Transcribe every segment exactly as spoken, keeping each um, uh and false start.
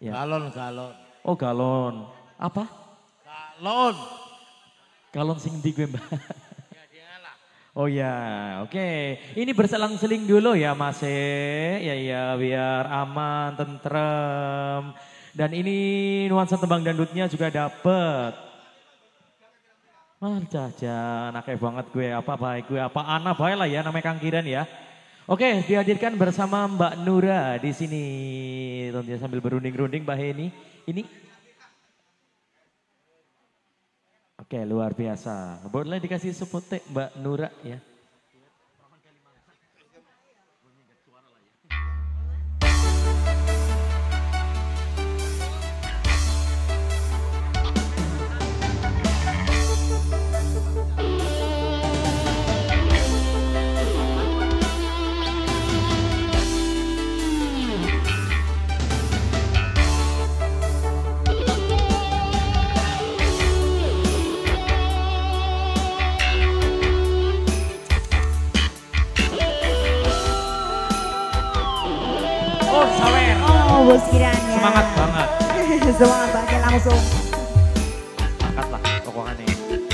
Ya. Galon, galon. Oh galon. Apa? Galon. Galon sing di gue mbak. Oh ya, oke. Ini berselang-seling dulu ya Mas E. Ya ya, biar aman, tentrem. Dan ini nuansa tembang dangdutnya juga dapet. Mantap aja, anaknya banget gue. Apa baik gue, apa Ana baik lah ya namanya Kang Kiran ya. Oke, dihadirkan bersama Mbak Nura di sini. Tentunya sambil berunding-runding Mbak Heni. Ini. Oke, luar biasa. Boleh dikasih sepotek Mbak Nura ya. Oh, sawer. Oh, bos kiranya. Semangat banget. Semangat banget langsung. Angkat lah pokokannya.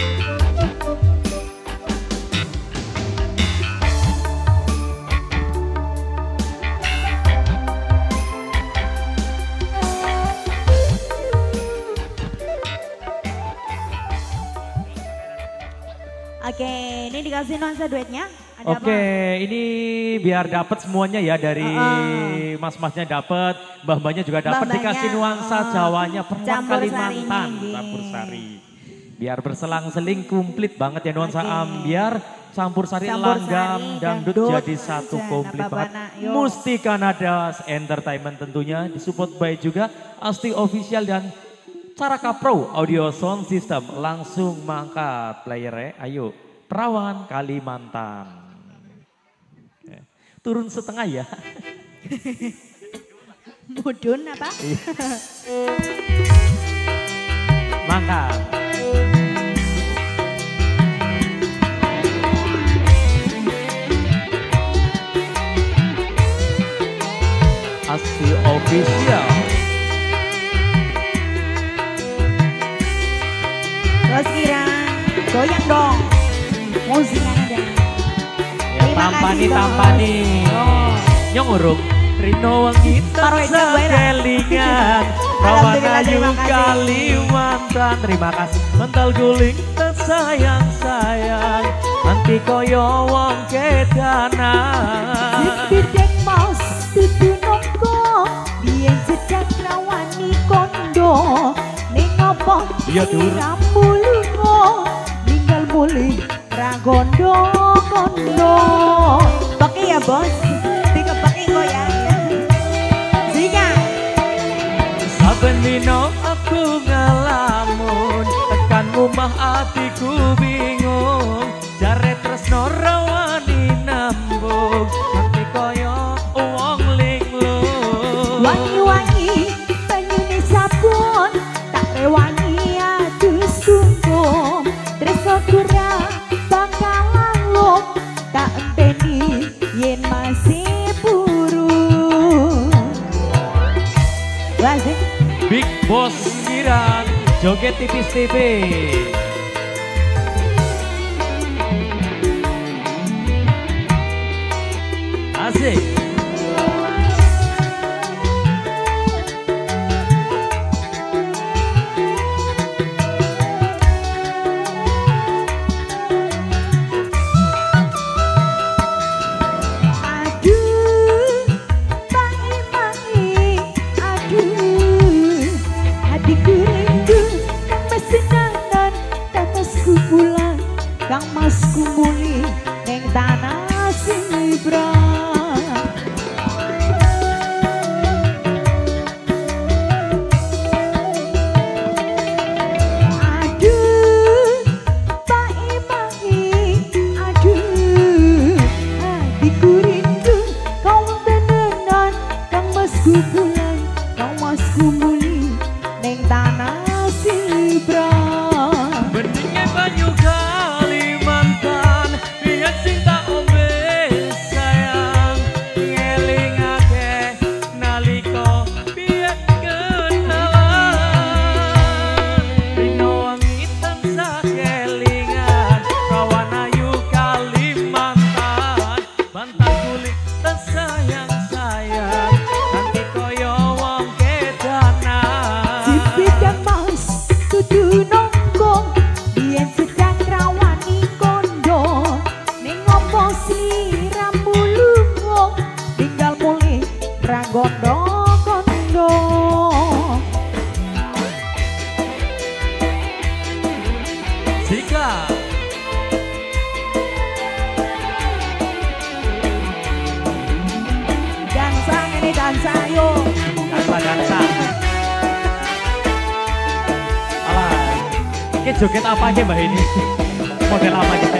Oke, ini dikasih nuansa duetnya. Ada Oke, apa? ini biar dapat semuanya ya dari Uh-uh. mas-masnya dapat, mbah-mbahnya juga dapat Mbah-mbahnya, dikasih nuansa uh, Jawanya perempuan campur Kalimantan, sari ini. campur sari. Biar berselang-seling komplit banget ya nuansa Oke. ambiar, campur sari Campur langgam, sari, dangdut dangdut. jadi satu Jan, komplit apa banget. bana, yo. Musti Kanada Entertainment tentunya disupport by juga Asti Official dan Caraka Pro Audio Sound System. Langsung mangkat playernya, ayo Perawan Kalimantan. Turun setengah ya. Mudun apa? Mangkat. Asti Official. Bos Kiran, goyang dong. Musiknya ada. Ya tampani tampani. Oh. Nyong urung. Rino wangi Taruh aja, Mbak Ira. kelingan. Rawan Alhamdulillah, ayu terima kasih. Kalimantan. Terima kasih. Mental guling tersayang sayang. Nanti koyo wong kedanan. Bidek mos dudu nongko, biyen jedang rawani kondo. Ning apa Iya, Dur. siramu lunga, ninggal mulih ra gondo-gondo. Pakai ya bos, tiga pakai goyang ya. Zika. Saben dino aku ngelamun, tekan rumah atiku bingung. Jare tresno rawani nambung, nanti koyo wong linglung. Wangi-wangi banyune sabun, tak rewangi adus sungkum. Tresno kurang bakal langlung, tak enteni yen masih buru. Wasik. Big Boss Kiran, joget tipis-tipis. Asik. Aduh, mai-mai, aduh, hatiku rindu, kang mesenangan, kang masku pulang, kang masku muli, neng tanah Sibrang. Aduh, mai-mai, aduh, hatiku rindu, kau tenenan, kang masku pulang, kang masku muli, neng tanah Sibrang. Beningnya banyu Kalimantan, biar cinta ombe sayang. Ngelingake naliko biar Kayak joget apa aja mbak ini? Model apa aja?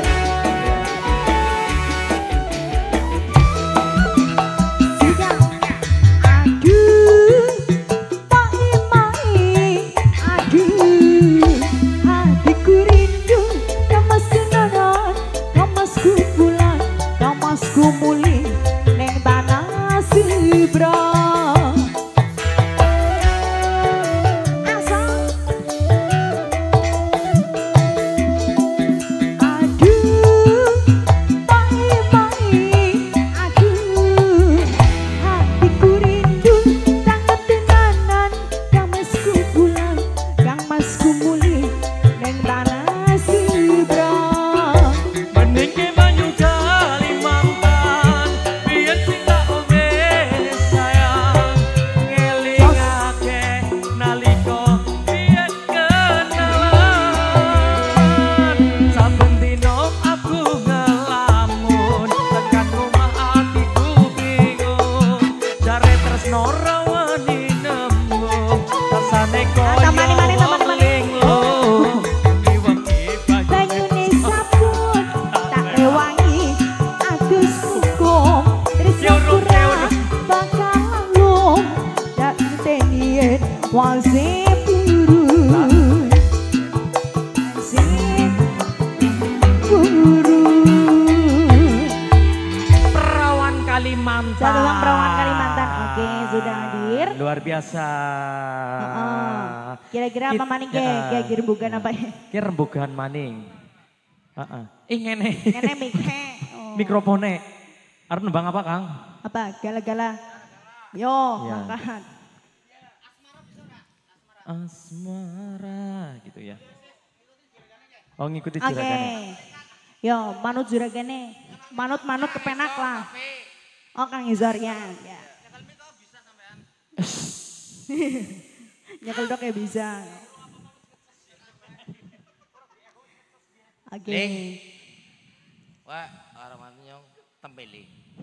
Satu Perawan Kalimantan. Oke, sudah hadir. Luar biasa. Kira-kira apa maning ke? Kira rembugan apa ya? Kira rembugan maning. Heeh. Ih ngene. Ngene mikhe. Mikrofone. Arep nembang apa, Kang? Apa? Gala-gala. Yo, angkat. Asmara gitu ya. Oh ngikuti Oke. juragane. Yo, manut juragane. Manut-manut kepenak lah. Oh Kang Izarnya. Ya. Nyekel dok ya bisa. Oke. Okay. Wah, orang nyong tempeli.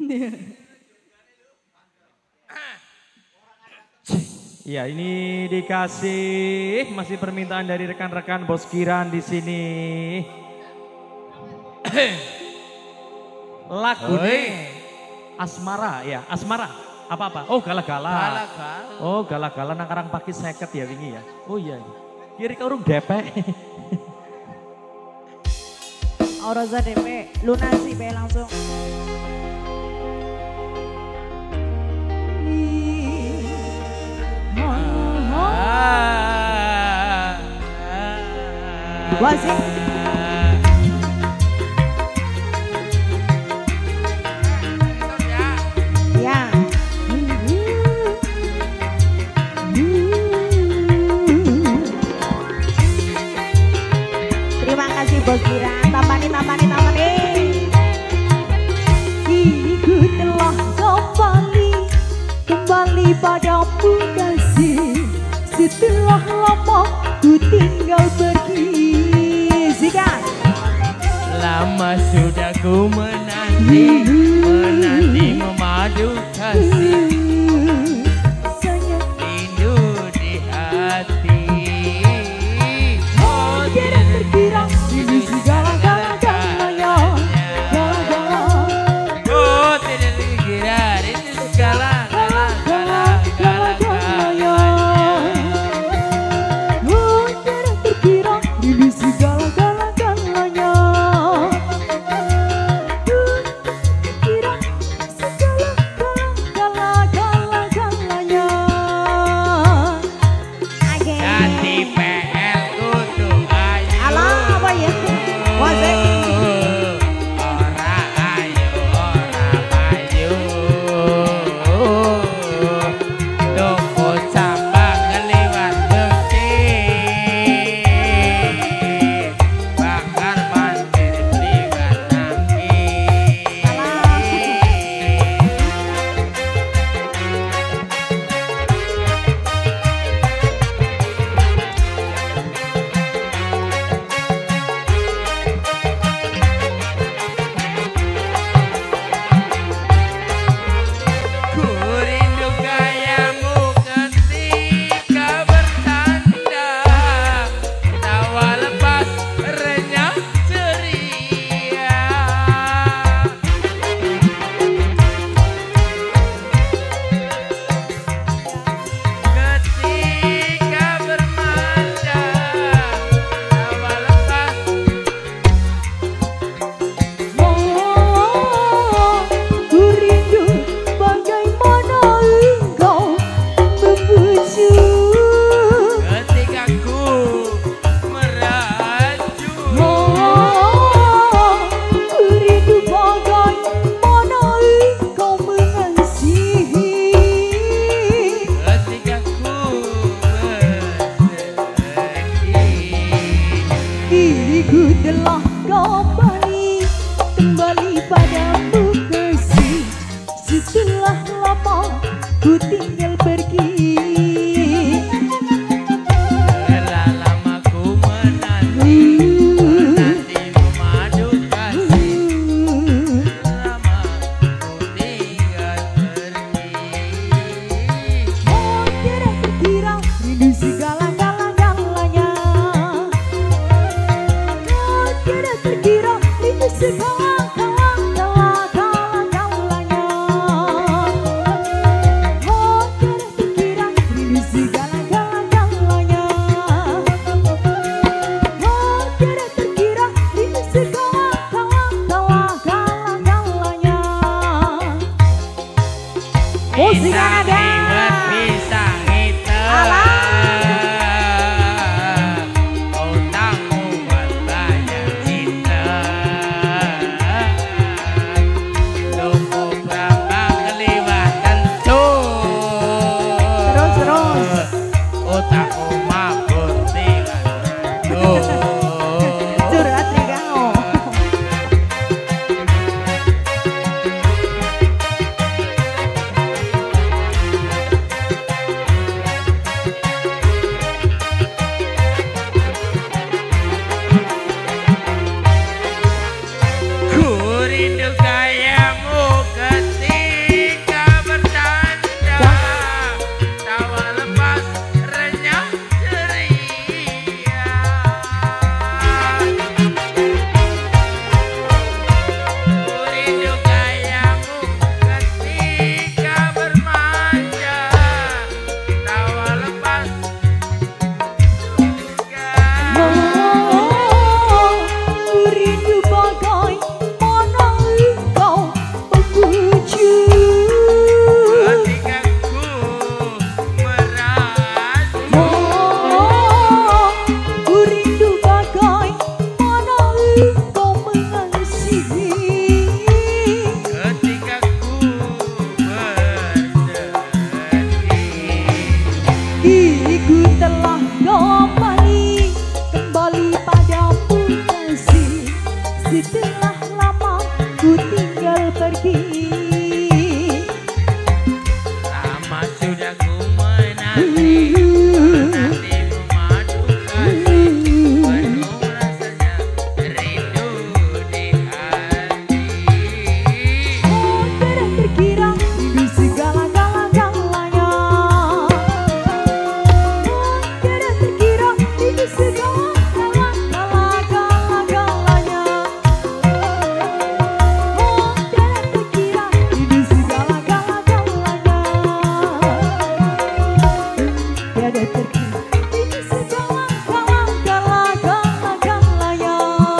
Ya ini dikasih masih permintaan dari rekan-rekan Bos Kiran di sini. Lagu Asmara ya, Asmara. Apa-apa? Oh gala-gala. Gala-gala. Oh gala-gala nang Karang Pagi seket ya wingi ya. Oh iya. Kiri ke urung depek. Oroza D P, lunasi P langsung. Dua sih. Ya. Terima kasih Bos Kiran. Tampani, tampani, tampani. Kini ku telah kembali, kembali padamu kasih. Setelah lama ku tinggal pergi. Zika. Lama sudah ku menanti, menanti memadu kasih. Sangat rindu di hati. Oh tidak terkira ini segala-galanya. Gala-gala. Oh tidak terkira ini segala-galanya. Oh tidak terkira ini segala-galanya. Kira segala-galanya. otakku mabur tinggal. Curhat nih kau. Ku rindu gayamu ketika bertanda, tawa lepas renyah ceria. Ku rindu gayamu ketika bermanja, tawa lepas Rindu bagai mana engkau memuju. ketika ku merasa. Ku rindu bagai mana engkau mengasihi. Ketika ku bersedih, Ku telah kembali, kembali padamu kasih. Setelah lama ku tinggal pergi. lama sudah ku menanti, menantimu madu kasih, penuh rasanya rindu di hati. Oh, tidak terkira di segala-gala-galanya. Oh, tidak terkira di segala-gala-gala-galanya. Oh, tidak terkira di segala-gala-galanya. Tiada terkira di segala-gala-gala-galanya.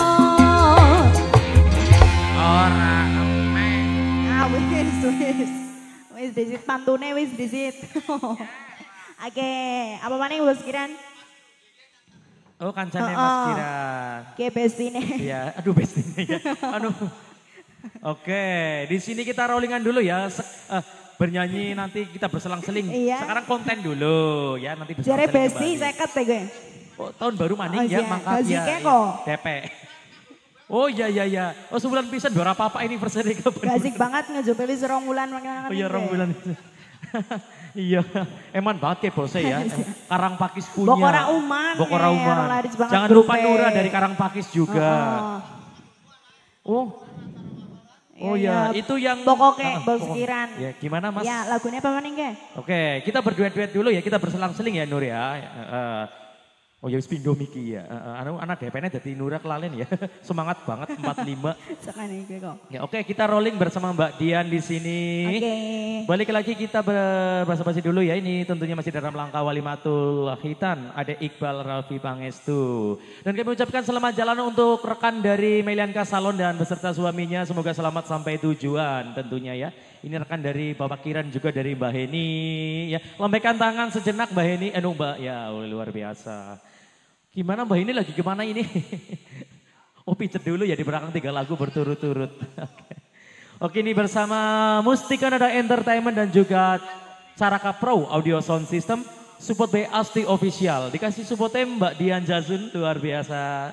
Orang emeh Ah, wis, wis. Wis disit pantune wis disit. Oke, apa maning Bos Kiran? Oh kancane Oh, Mas oh. Kiran. Oke, bestine. Iya, aduh bestinya ya. Aduh. Oke, di sini kita rollingan dulu ya. Se- eh, bernyanyi nanti kita berselang-seling. Iya. Sekarang konten dulu ya, nanti Jare berselang-seling besti kembali. seket ya gue. Oh, tahun baru maning Oh, ya, iya. mangkat ya. Gazike iya. kok. D P. Oh iya iya iya. Oh sebulan pisan dua apa-apa anniversary kapan? Gasik banget ngejope wis rong wulan makan. Oh iya rong bulan. Iya, eman banget kayak bose ya. Karangpakis punya. Bokora Uman, Bokora eh, Uman. orang laris banget Jangan lupa grupnya. Nura dari Karangpakis juga. Oh, Oh, oh ya, itu yang pokoknya Ah, Bos pokok- Kiran. Ya, gimana Mas? Ya, lagunya apa maning ke? Oke, kita berduet-duet dulu ya, kita berselang-seling ya Nur ya. Eh, oh ya wis pindho miki ya. Eh, eh, anu anak D P-nya dadi Nura kelalen ya. Semangat banget empat puluh lima. Sekane gue kok. Ya, oke, kita rolling bersama Mbak Dian di sini. Oke. Balik lagi kita berbahasa-basi dulu ya. Ini tentunya masih dalam langkah Walimatul Khitan. Ada Iqbal Raffi Pangestu. Dan kami ucapkan selamat jalan untuk rekan dari Melianka Salon dan beserta suaminya. Semoga selamat sampai tujuan tentunya ya. Ini rekan dari Bapak Kiran juga dari Mbak Heni. Ya, lambaikan tangan sejenak Mbak Heni. Eh, no, Mbak, ya luar biasa. Gimana Mbak Heni lagi kemana ini? Oh pijet dulu ya di belakang tiga lagu berturut-turut. Oke. Oke ini bersama Mustika Nada Entertainment dan juga Caraka Pro Audio Sound System. Support by Asti Official. Dikasih supportnya Mbak Dian Jazun luar biasa.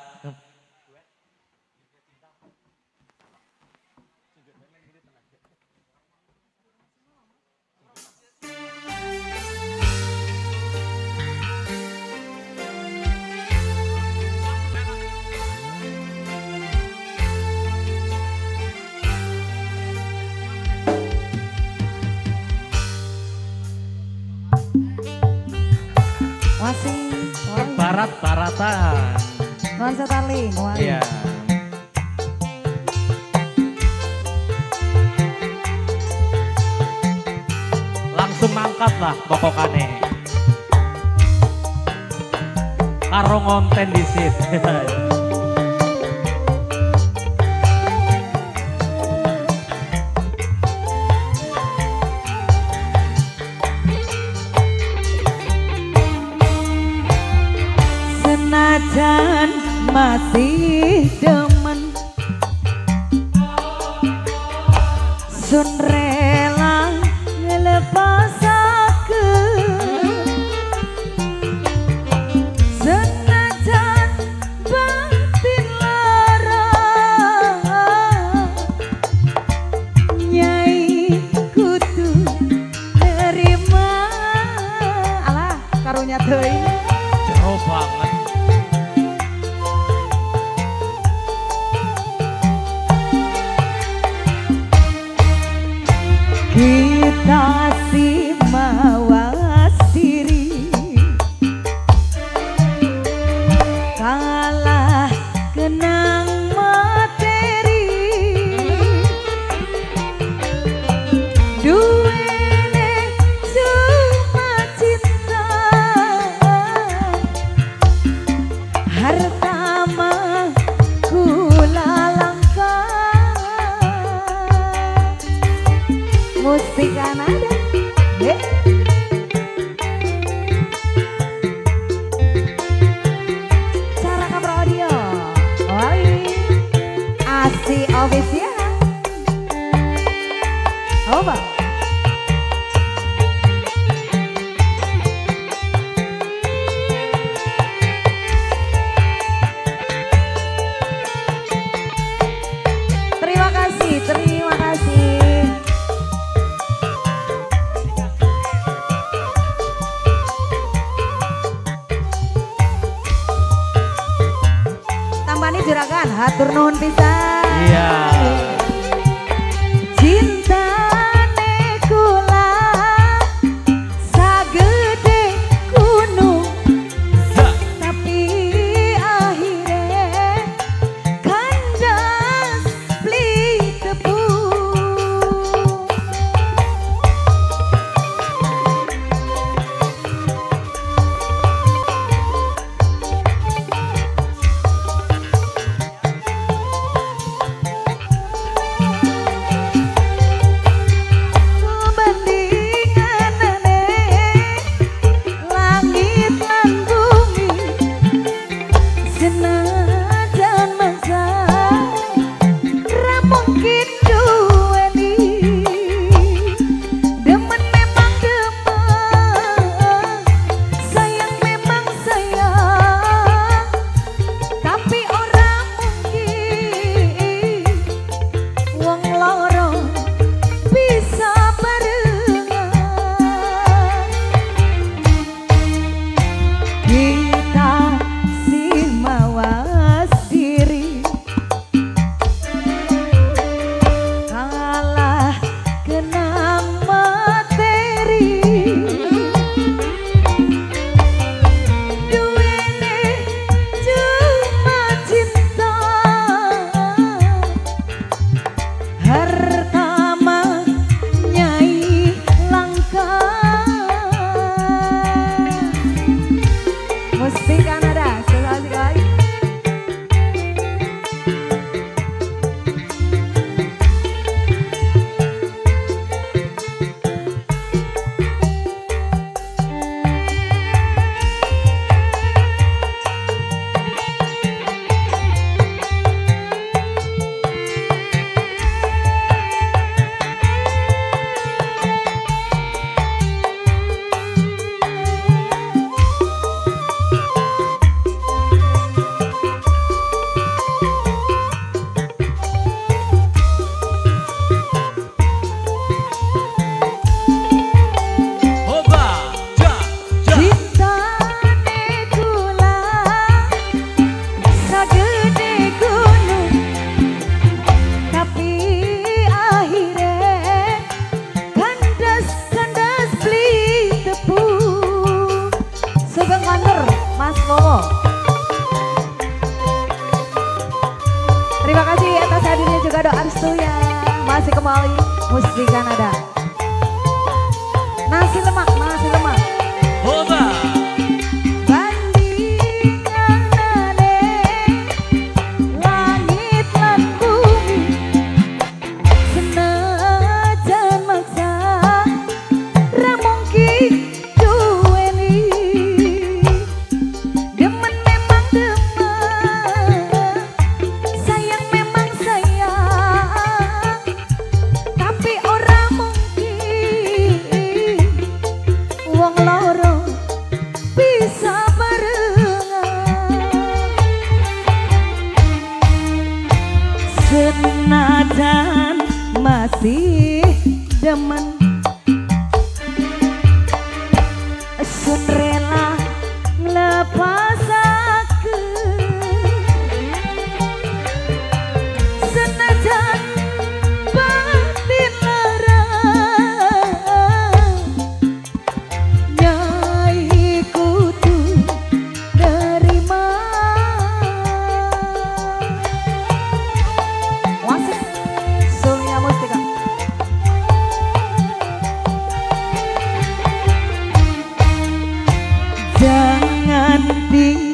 Wasing, Barat-baratan. nuansa tali, Iya. Langsung mangkat lah pokokane. Karo ngonten di sit. senajan masih demen sun rela ngelepasakeun Doi. Jauh banget. Kita si mawas diri, kalah kenang materi, duwene cuma cinta, harta mah kula langkah. Mustika nada, yeah. Cara cover audio, oi, Asi official, apa? Terima kasih, terima kasih. Juragan hatur nuhun pisan. Iya. Cinta kula sagede gunung, tapi akhirnya kandas beli tepung. Terima kasih atas hadirnya juga doa restunya. Masih kembali Mustika Nada. Nasi lemak, nasi lemak. Hoba. Senajan masih demen, sun rela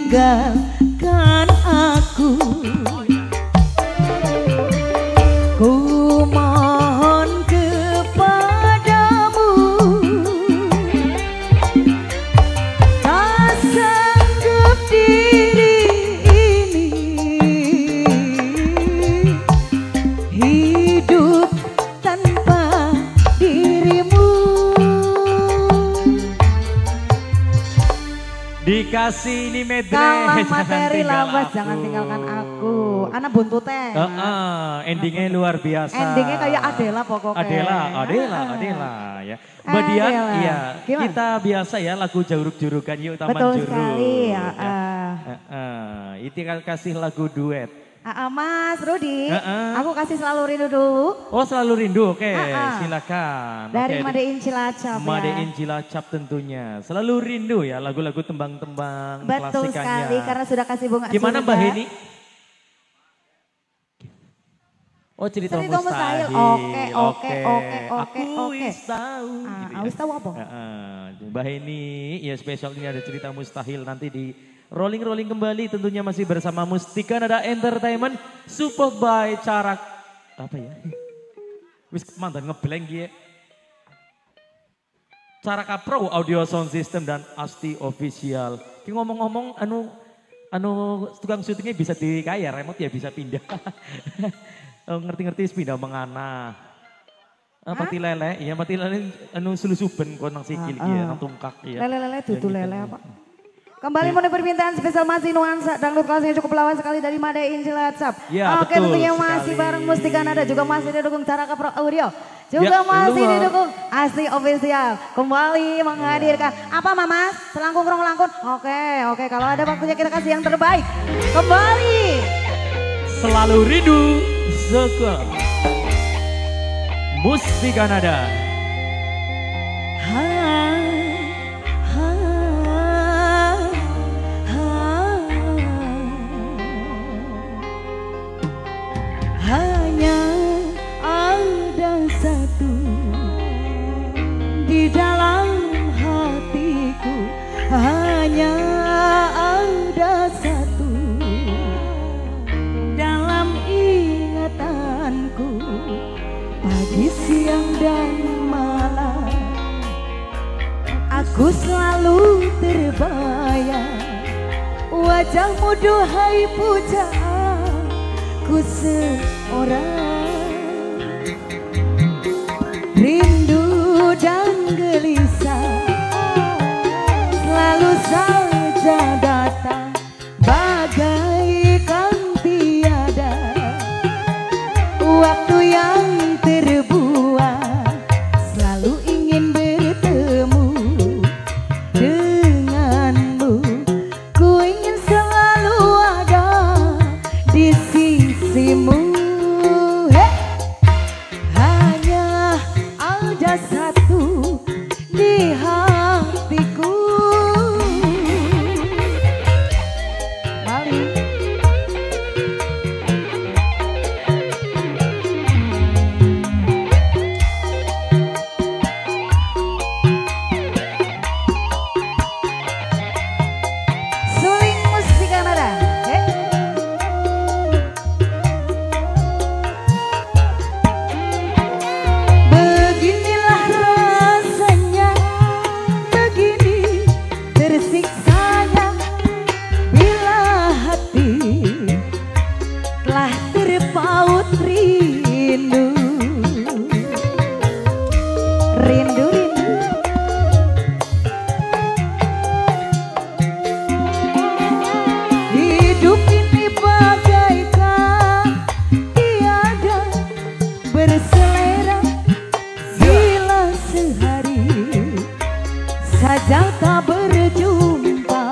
tinggalkan aku. Ku mohon kepadamu, tak sanggup diri ini hidup tanpa dirimu. Dikasih ini medley. Kalah Jangan materi tinggal lawas, aku. jangan tinggalkan aku. Anak buntutnya. Heeh, endingnya luar biasa. Endingnya kayak Adela pokoknya. Adela, Adela, Ah. Adela ya. Mbak Dian, Adela. iya. Gimana? Kita biasa ya lagu juruk-jurukan yuk Taman Betul Juruk. sekali ya. ya. ah. Heeh, itu kan kasih lagu duet. Ah, ah, Mas Rudi, Heeh. aku kasih selalu rindu dulu. Oh selalu rindu, oke Ah, ah. silakan. Dari Oke, Madein Cilacap Made ya. in Cilacap tentunya. Selalu rindu ya lagu-lagu tembang-tembang Betul klasikannya. sekali, karena sudah kasih bunga Gimana surga. Mbak Heni? Oh cerita, Cerita mustahil. mustahil. Oke, oke, oke, oke, Aku oke. wis tahu. Ah, gitu ah, wis tahu apa? Heeh. Mbak Heni, ya spesial ini ada cerita mustahil nanti di rolling-rolling kembali tentunya masih bersama Mustika Nada Entertainment support by Carak apa ya? Wis mantan ngeblank ya. Caraka Pro Audio Sound System dan Asti Official. Ki ngomong-ngomong anu anu tukang syutingnya bisa dikaya remote ya bisa pindah. Oh, ngerti-ngerti pindah mengana. Ah, pati lele, iya pati lele anu selusuben kon nang sikil Ah, iki ya, ah. nang tungkak ya. Lele-lele, dudu Ya, gitu. lele apa? Kembali memenuhi permintaan spesial masih nuansa dangdut kelasnya cukup lawas sekali dari Madein Cilacap. Ya, Oke, betul tentunya masih sekali. bareng Mustika Nada juga masih didukung Caraka Pro Audio. Juga Ya, masih luar. didukung Asti Official. Kembali menghadirkan apa Mama? Selangkung rong langkun. Oke, oke kalau ada waktunya kita kasih yang terbaik. Kembali. Selalu rindu Zoko. Mustika Nada. Ha, ha, ha. Hanya ada satu di dalam hatiku, hanya ada satu dalam ingatanku, pagi, siang, dan malam aku selalu terbayang wajahmu duhai pujaanku seorang. Rindu dan gelisah selalu saja datang bagaikan tiada waktu yang terbuang. Selalu ingin bertemu denganmu, ku ingin selalu ada di sisimu. Hey! Hanya ada satu di hatiku. Balik. Suling Mustika Nada. Hey. Beginilah rasanya, begini tersiksanya bila hati telah terpaut rindu. Rindu, rindu. Hidup ini bagaikan tiada berselera, bila sehari saja tak berjumpa.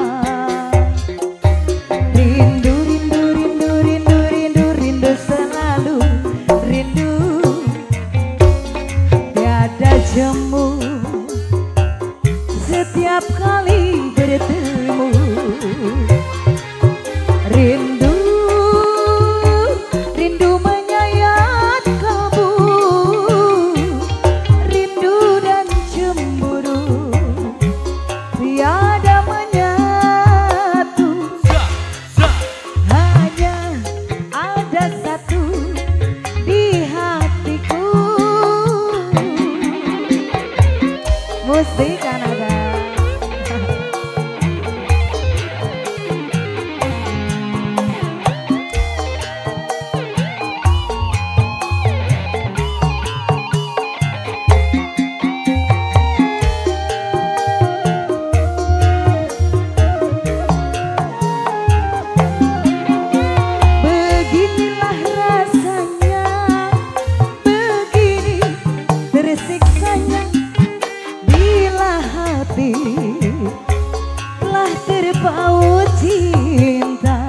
telah terpaut cinta.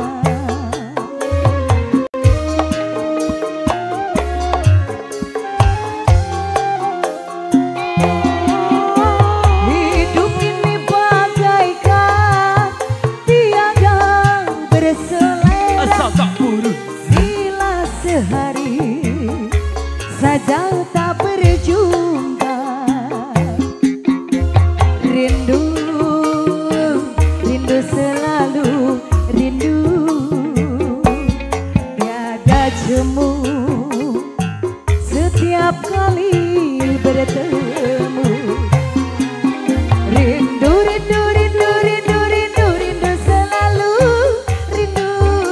Hidup ini bagaikan tiada berselera. Asal tak buruk. Bila sehari saja tak berjumpa, rindu, rindu selalu rindu, tiada jemu setiap kali bertemu. Rindu, rindu, rindu, rindu, rindu, rindu selalu rindu.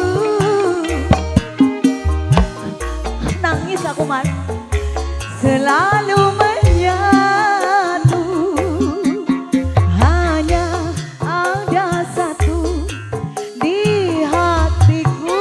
Nangis aku man, selalu menyatu, hanya ada satu di hatiku.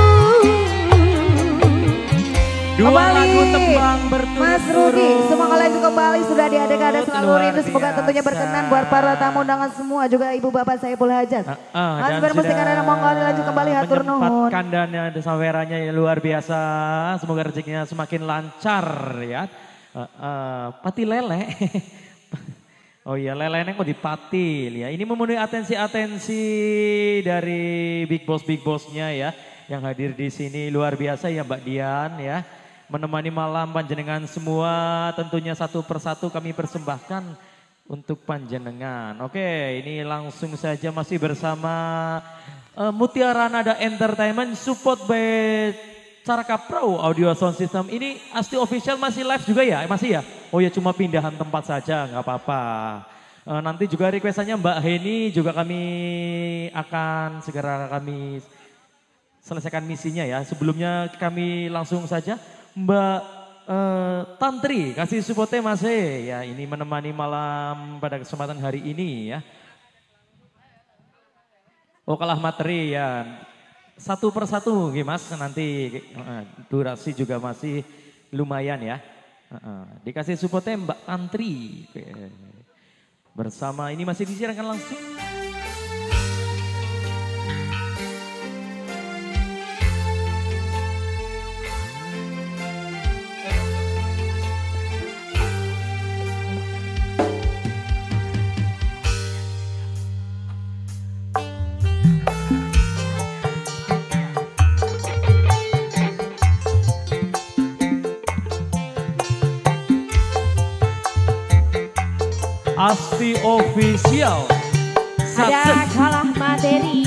Dua Kembali, lagu tembang berturut-turut. Mas Rudi, semoga lagu kembali sudah diadakan ada selalu Luar rindu. Semoga biasa. tentunya berkenan buat para tamu undangan semua, juga ibu bapak Saiful Hajat. Ah, ah, Mas dan bermusik sudah karena monggo lanjut kembali hatur nuhun. menyempatkan dan ada sawerannya yang luar biasa. Semoga rezekinya semakin lancar ya. Uh, uh, pati lele. Oh iya, lelenya kok dipatil ya. Ini memenuhi atensi-atensi dari Big Boss Big Bossnya ya, yang hadir di sini luar biasa ya Mbak Dian ya. Menemani malam panjenengan semua, tentunya satu persatu kami persembahkan untuk panjenengan. Oke, ini langsung saja masih bersama uh, Mutiara Nada Entertainment, support by Caraka Pro Audio Sound System. Ini Asti Official masih live juga ya? Masih ya? Oh ya, cuma pindahan tempat saja, nggak apa-apa. Uh, nanti juga requestannya Mbak Heni juga kami akan segera kami selesaikan misinya ya. Sebelumnya kami langsung saja Mbak uh, Tantri kasih supportnya Mas E ya, ini menemani malam pada kesempatan hari ini ya. Oh kalah materi ya. Satu persatu Mas, nanti uh, durasi juga masih lumayan ya. Uh, uh, dikasih supportnya Mbak Tantri. Bersama ini masih disiarkan langsung. Asti Official. Ada kalah materi.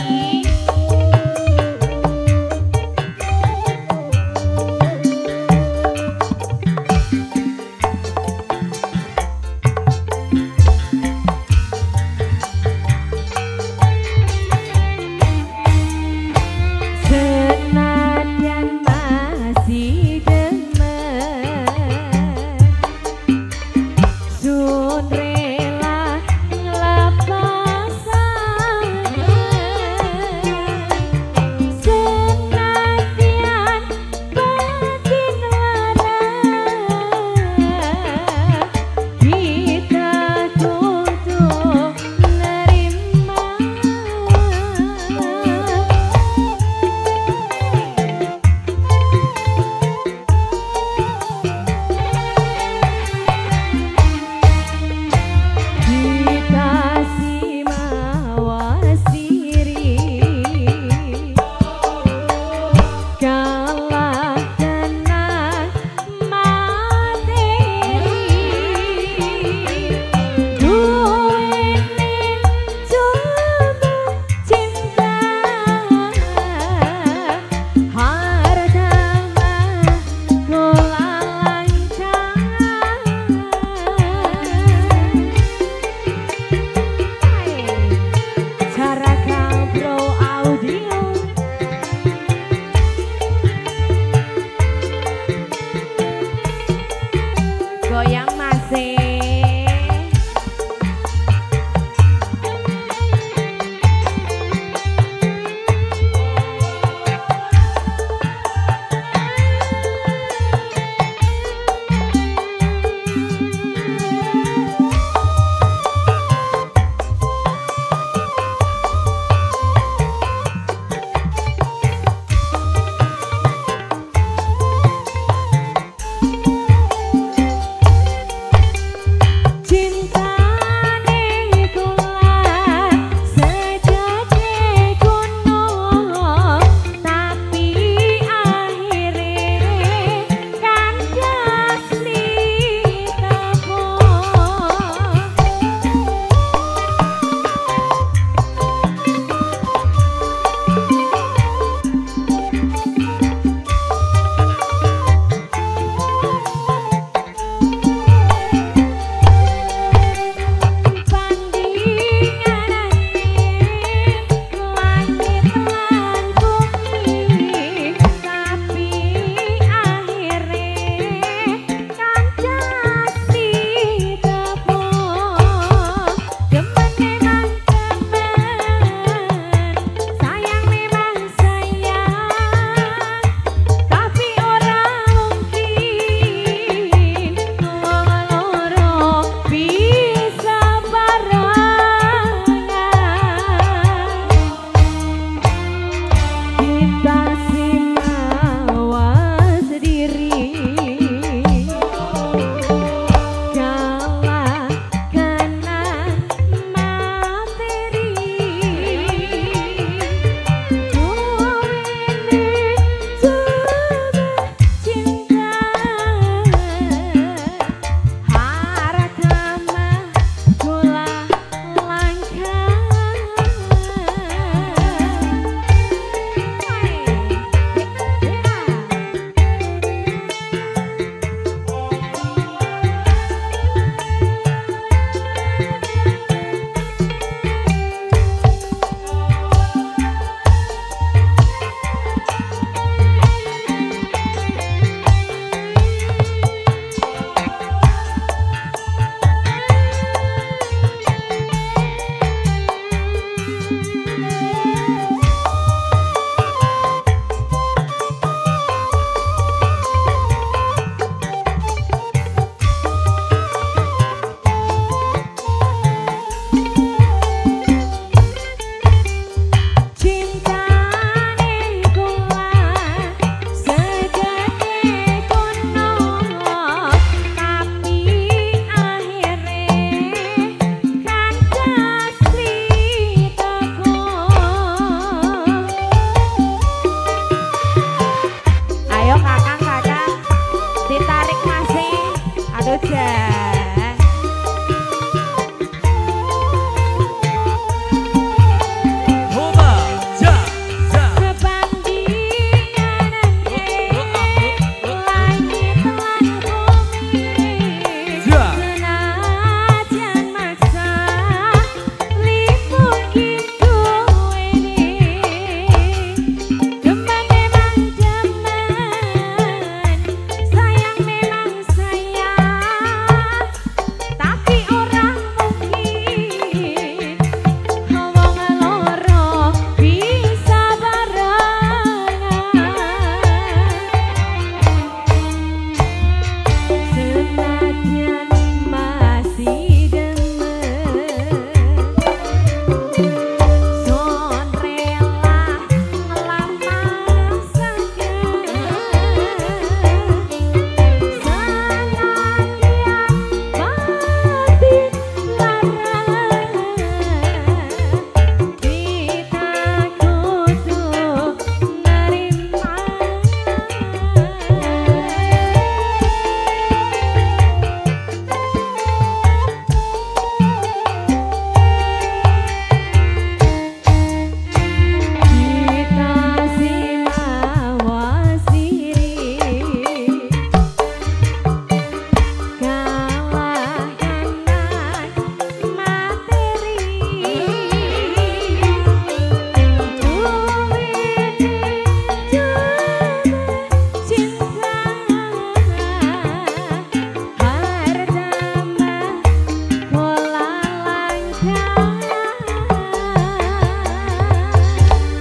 Senadyan masih demen, sun rela ngelapasan.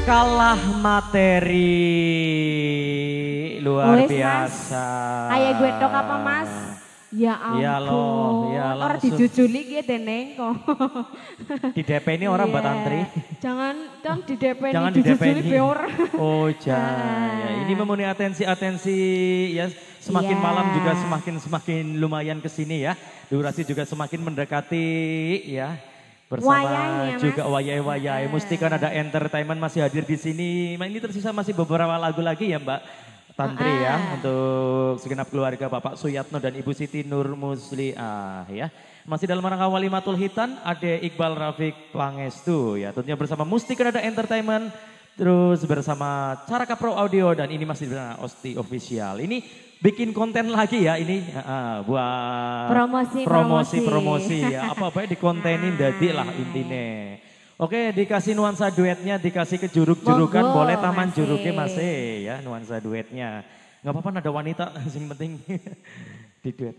kalah materi luar Wes, Mas. biasa. Ayo gue tok apa Mas? Ya ampun. Ya loh, ya Orang langsung. dijujuli gitu Neng kok. Di D P ini orang Mbak Iya. Tantri. Jangan kan di D P ini Jangan di D P dijujuli ini. be orang. Oh jangan. Ya, ini memenuhi atensi-atensi ya. Semakin Iya. malam juga semakin semakin lumayan ke sini ya. Durasi juga semakin mendekati ya. Bersama Wayai ya, Mas. juga wayai-wayai. Mustika Nada Entertainment masih hadir di sini. Nah, ini tersisa masih beberapa lagu lagi ya Mbak Tantri ya. Ah. Untuk segenap keluarga Bapak Suyatno dan Ibu Siti Nur Musliah ya. Masih dalam rangka Walimatul Hitan, Ade Iqbal Rafiq Pangestu ya. Tentunya bersama Mustika Nada Entertainment. Terus bersama Caraka Pro Audio dan ini masih bersama Osti Official. Ini bikin konten lagi ya ini uh, buat Promosi, promosi, promosi. promosi ya. Apa-apa dikontenin dadi lah intine. Oke dikasih nuansa duetnya, dikasih ke juruk-jurukan, Monggo, boleh taman Mas. juruknya masih ya nuansa duetnya. Nggak apa-apa ada wanita, yang penting di duet.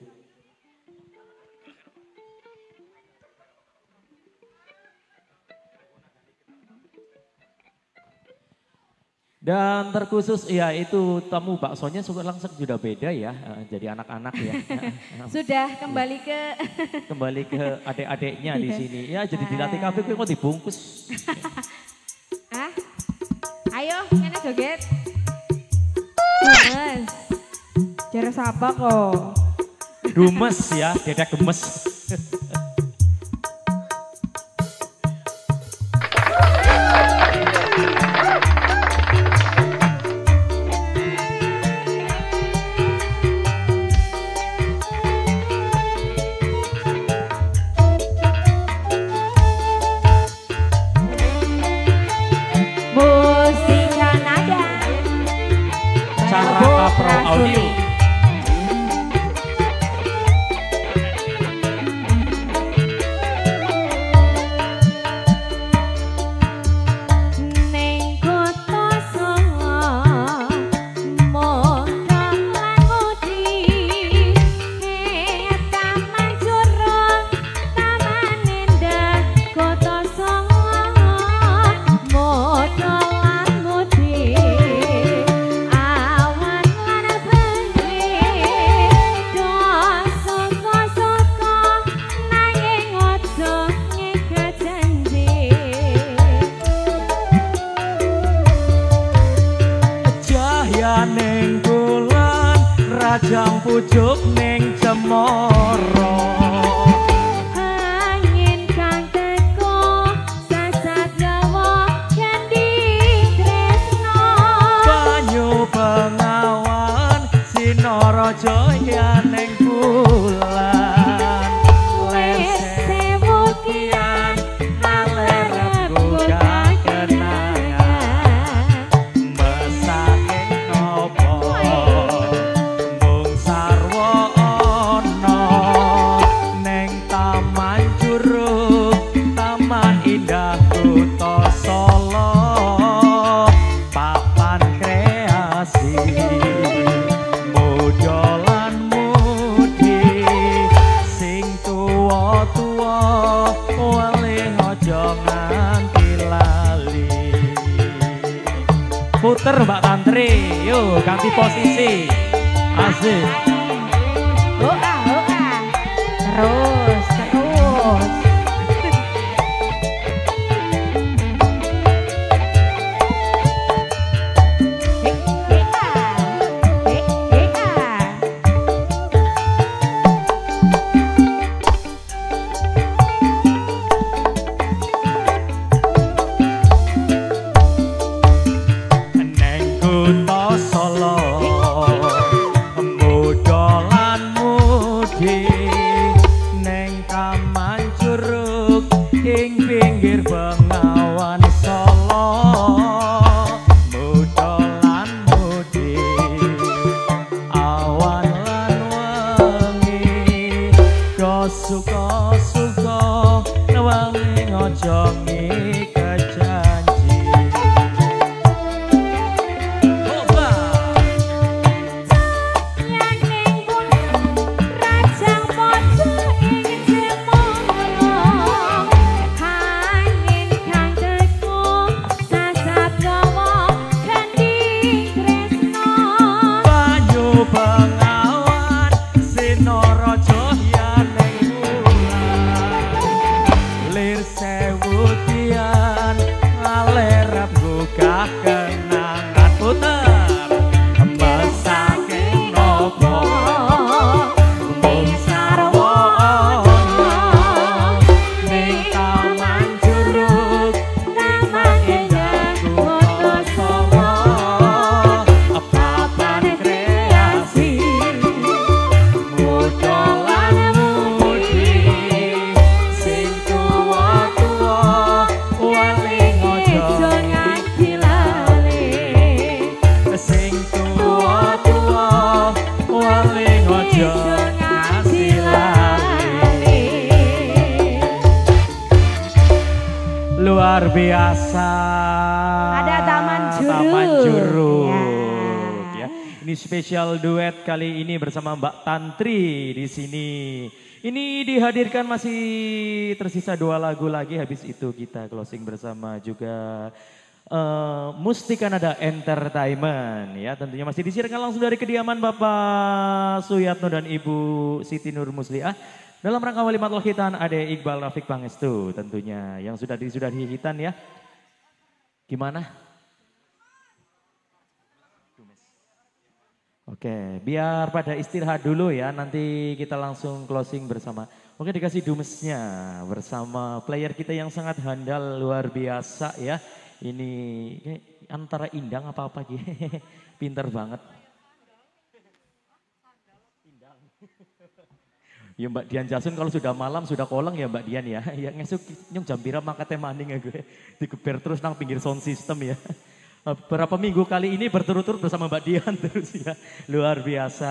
Dan terkhusus ya itu tamu baksonya suka langsung sudah beda ya, eh, jadi anak-anak ya. Sudah kembali ke Kembali ke adik-adiknya di Iya. sini. Ya jadi dilatih kafe kok dibungkus. ah. Ayo, ngene joget. Mas. Cara sapa kok? Dumes ya, dedek gemes. Mustika Nada. Caraka Pro Audio. Neng kota Solo, modal lan mudi, ing taman jurung, taman indah kota Solo, modal lan mudi, awan lan bengi, do soko-soko, nanging ojo ngikat janji. Cahya ning bulan, rajang pucuk ning cemara. Angin kang teko sasat gawa candi tresno. Banyu bengawan, sinara jaya ning bulan. Lese wukian alerepku kakenangan. Mesake nopo mung sarwa ana ning taman juruk taman indah kota Solo papan kreasi mojolan mudi sing tuwa-tuwa wale aja nganti lali. Puter Mbak Tantri, yuk ganti posisi. Asik. Hoa hoa. Terus terus. Hek heka. Hek heka. Neng kota Solo modolan mudi Ini spesial duet kali ini bersama Mbak Tantri di sini. Ini dihadirkan masih tersisa dua lagu lagi, habis itu kita closing bersama juga uh, Mustika Nada Entertainment. Ya, tentunya masih disiarkan langsung dari kediaman Bapak Suyatno dan Ibu Siti Nur Musliah. Dalam rangka Walimatul Khitan Ade Iqbal Rafiq Pangestu tentunya yang sudah di, sudah dihitan ya. Gimana? Oke, biar pada istirahat dulu ya, nanti kita langsung closing bersama. Oke, dikasih dumesnya bersama player kita yang sangat handal, luar biasa ya. Ini antara indang apa-apa gitu, pinter banget. Ya Mbak Dian Jasun kalau sudah malam, sudah kolong ya Mbak Dian ya. Ya ngesuk nyong jam pira mangkate maning ya gue. Digeber terus nang pinggir sound system ya. Berapa minggu kali ini berturut-turut bersama Mbak Dian terus ya. Luar biasa.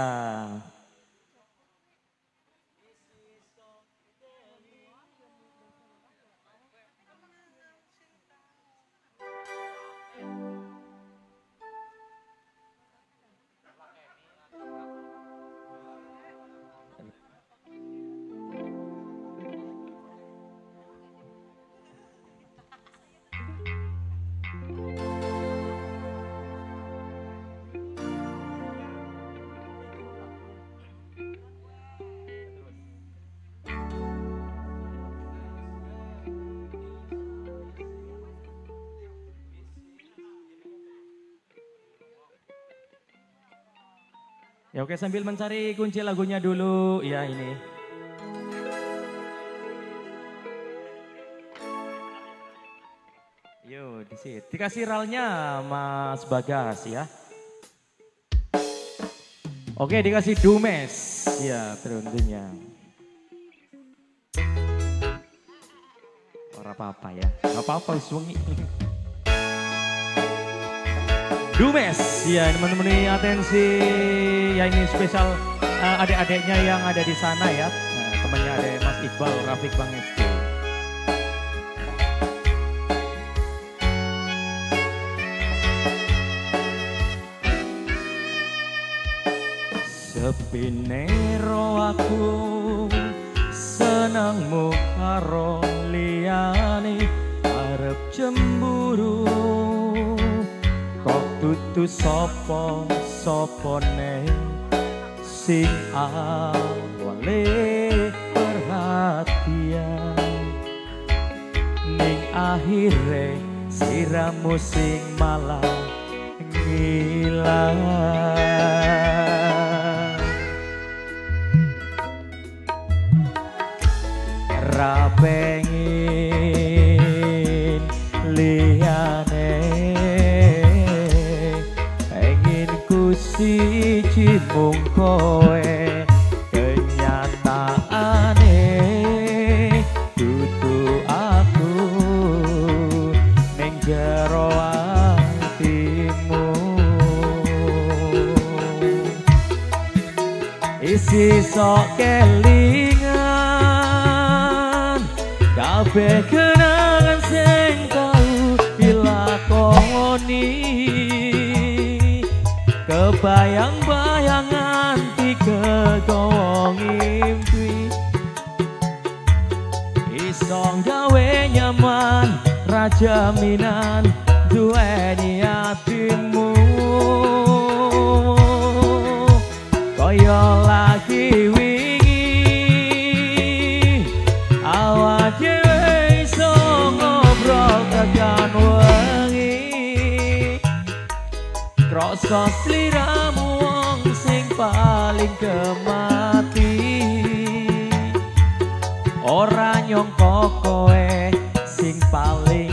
Ya oke, sambil mencari kunci lagunya dulu ya ini. Yo, di sini dikasih ralnya Mas Bagas ya. Oke, dikasih dumes ya tentunya. Ora apa-apa ya. Enggak apa-apa wis wengi. Dumes, ya teman-teman atensi, ya ini spesial uh, adik-adiknya yang ada di sana ya, nah, temannya ada Mas Iqbal Rafiq Pangestu. Sepinero aku senangmu karo liyane arep cemburu. Tutu sopo sopone sing awale perhatian ning akhire siramu sing malah ngilang. Ra pengin liyane siji mung kowe kenyataane dudu aku ning jero atimu isi sok kelingan kabeh kenangan sing tau dilakoni. Kebayang-bayang tiga kegawa ngimpi isong gawe nyaman raja minan duweni atimu kaya lagi wingi awak dhewe iso ngobrol tekan wengi krasa sliramu wong sing paling kemati ora nyangka kowe sing paling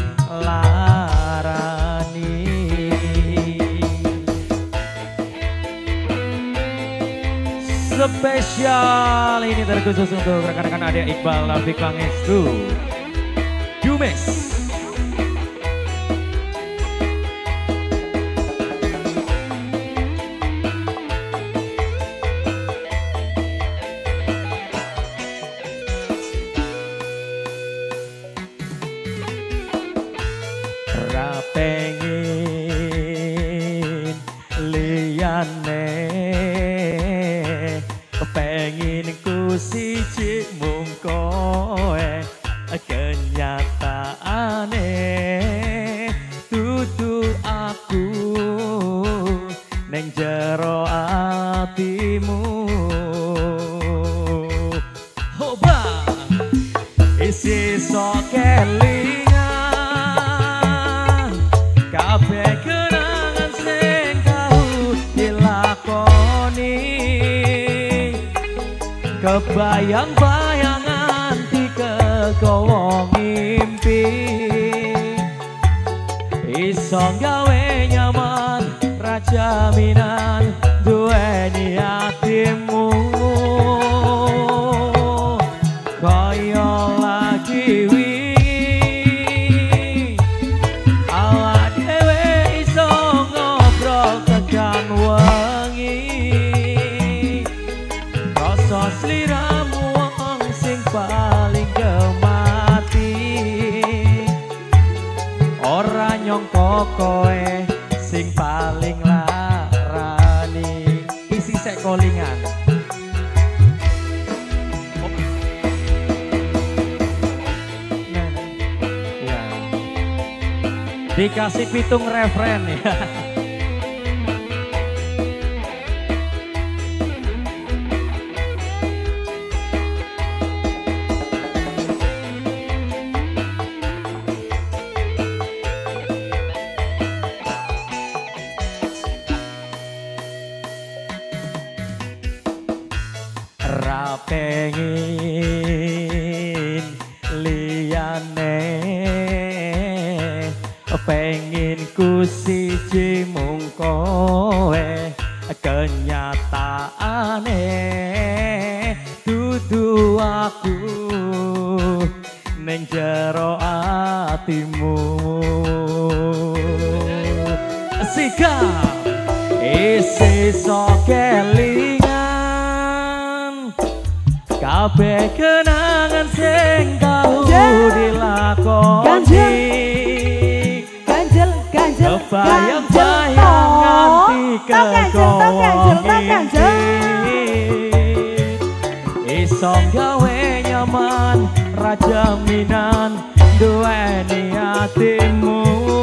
larani. Spesial ini terkhusus untuk rekan-rekan adik Iqbal Rafiq Pangestu Dumes. Ra pengin liyane kabeh kenangan sing tau dilakoni kebayang-bayangan dikegawa ngimpi iso gawe nyaman rajaminan duweni atimu kaya lagi wingi awak dhewe iso ngobrol tekan wengi rasa sliramu wong sing paling gemati ora nyangka kowe sing paling larani isi sek kolingan ya. Dikasih pitung referen ya. Pengin liyane pengin ku siji mung kowe kenyataane dudu aku ning jero atimu sika isi sokeling kabeh kenangan sing tau dilakoni ganjel ganjel kebayang-bayang nganti kegawa iso gawe nyaman rajaminan duweni atimu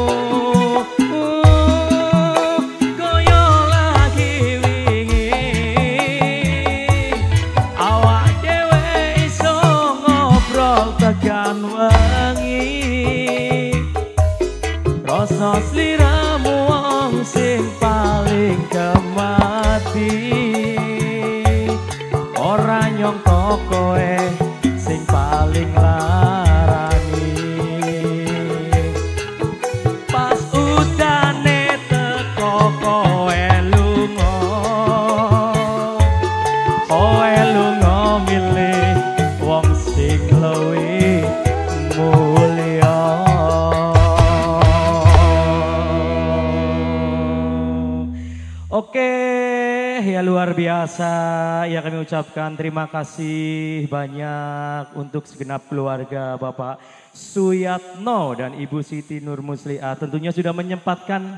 kaya lagi wingi awak tekan wengi rasa sliramu wong sing paling gemati ora nyangka kowe sing paling larani pas udane teko kowe lunga kowe lunga milih wong sing luwih mulia oke ya luar biasa ya kami ucapkan terima kasih banyak untuk segenap keluarga Bapak Suyatno dan Ibu Siti Nur Musliah tentunya sudah menyempatkan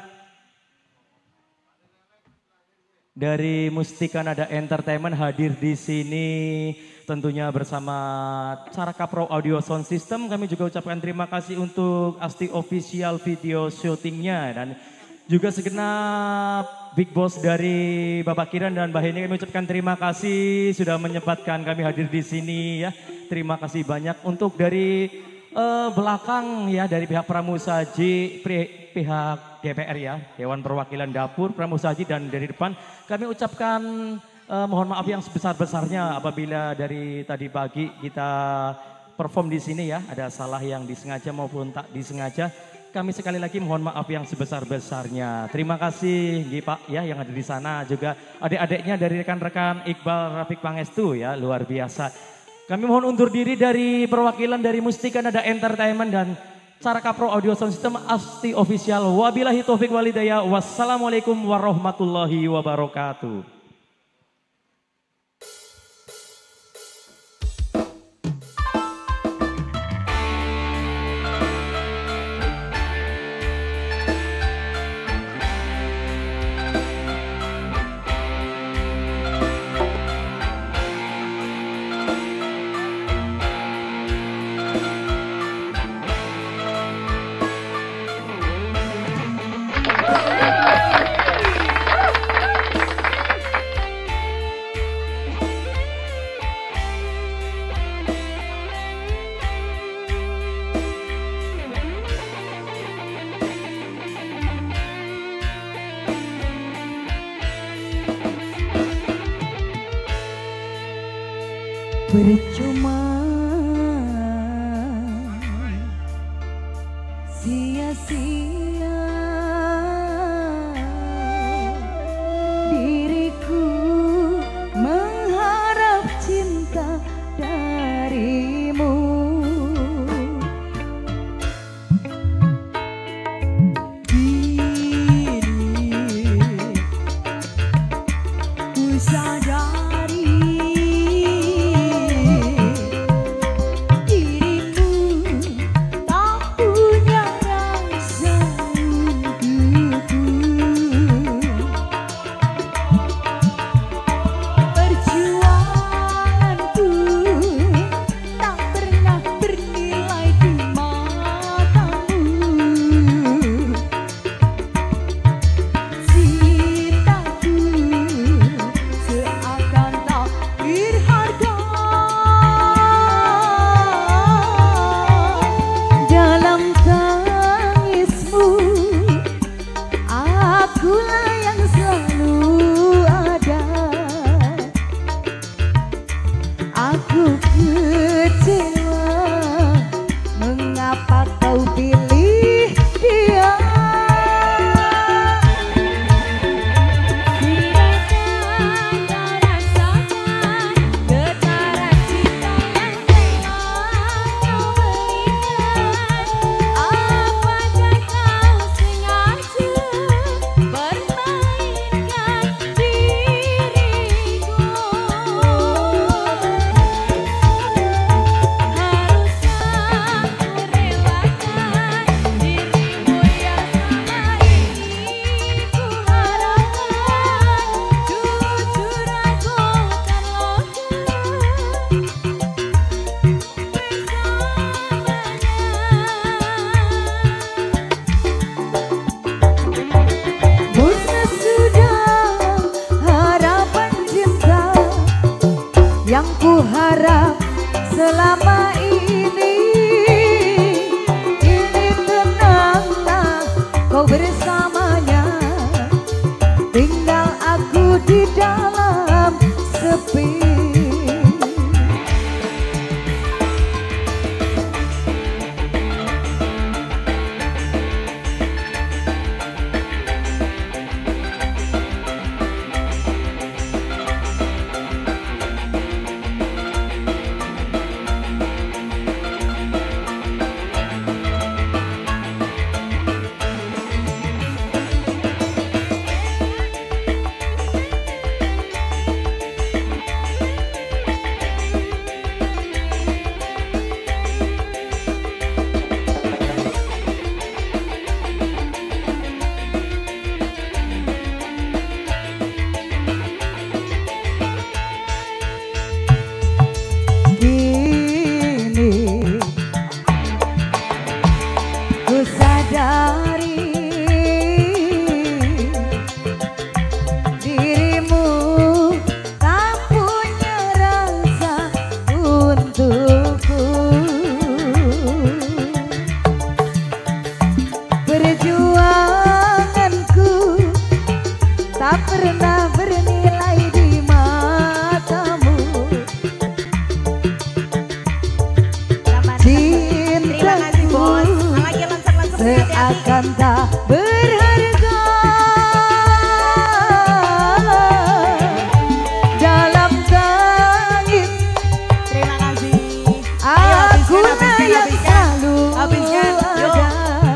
dari Mustika Nada Entertainment hadir di sini tentunya bersama Caraka Pro Audio Sound System. Kami juga ucapkan terima kasih untuk Asti Official video syutingnya dan juga segenap Big Boss dari Bapak Kiran dan Mbak Heni kami ucapkan terima kasih sudah menyempatkan kami hadir di sini ya. Terima kasih banyak untuk dari uh, belakang ya dari pihak Pramusaji, pihak D P R ya, Dewan Perwakilan Dapur, Pramusaji dan dari depan kami ucapkan uh, mohon maaf yang sebesar-besarnya apabila dari tadi pagi kita perform di sini ya, ada salah yang disengaja maupun tak disengaja. Kami sekali lagi mohon maaf yang sebesar-besarnya. Terima kasih Nggih Pak ya yang ada di sana juga adik-adiknya dari rekan-rekan Iqbal Rafiq Pangestu ya, luar biasa. Kami mohon undur diri dari perwakilan dari Mustika Nada Entertainment dan Caraka Pro Audio Sound System Asti Official. Wabillahi taufik walhidayah. Wassalamualaikum warahmatullahi wabarakatuh. Percuma sia-sia diriku mengharap cinta darimu. Kini ku sadari aku kecewa, mengapa kau pilih dia? Tidakkah kau rasakan getaran cinta yang telah kau berikan? Apakah kau sengaja permainkan diriku? Yang ku harap selama ini, ini tenanglah kau bersamanya, tinggal aku di dalam sepi. Tak pernah bernilai di matamu. Cintaku seakan tak berharga dalam langit. Terima kasih. Aku yang selalu ada.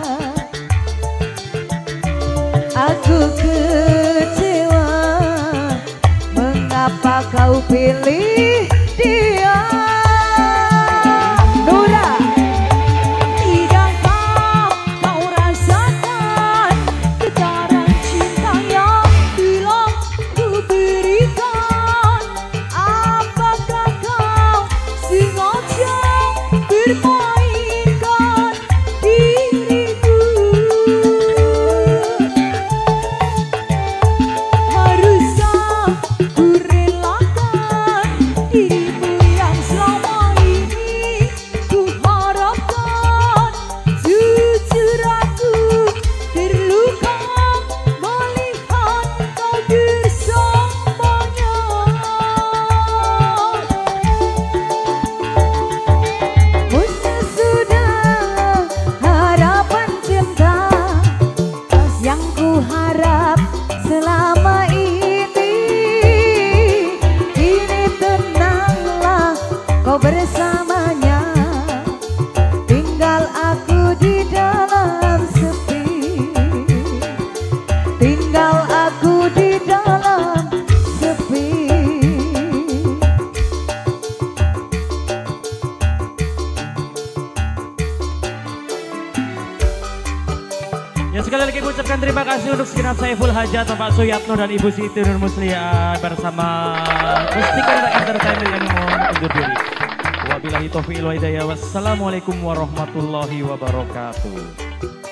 Aku kecewa, mengapa kau pilih dia? Nura. Tidakkah kau rasakan getaran cinta yang telah ku berikan? Apakah kau sengaja bermainkan diriku? Haruskah ku relakan sekali lagi ucapkan terima kasih untuk segenap Saiful Hajat, Bapak Suyatno dan Ibu Siti Nur Musliah bersama Mustika Entertainment yang mohon undur diri. Wabillahi taufiq wal hidayah. Wassalamualaikum warahmatullahi wabarakatuh.